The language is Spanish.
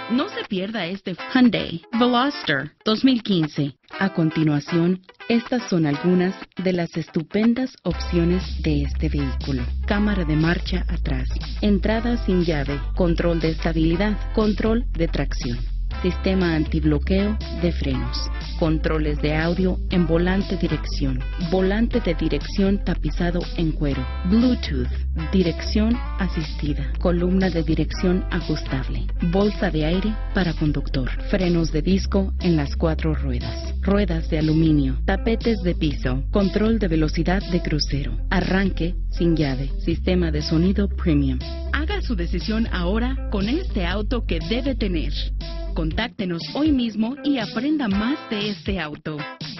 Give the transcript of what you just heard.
No se pierda este Hyundai Veloster 2015. A continuación, estas son algunas de las estupendas opciones de este vehículo. Cámara de marcha atrás, entrada sin llave, control de estabilidad, control de tracción, sistema antibloqueo de frenos, controles de audio en volante de dirección tapizado en cuero, Bluetooth, dirección asistida, columna de dirección ajustable, bolsa de aire para conductor, frenos de disco en las 4 ruedas, ruedas de aluminio, tapetes de piso, control de velocidad de crucero, arranque sin llave, sistema de sonido premium. Haga su decisión ahora con este auto que debe tener. Contáctenos hoy mismo y aprenda más de este auto.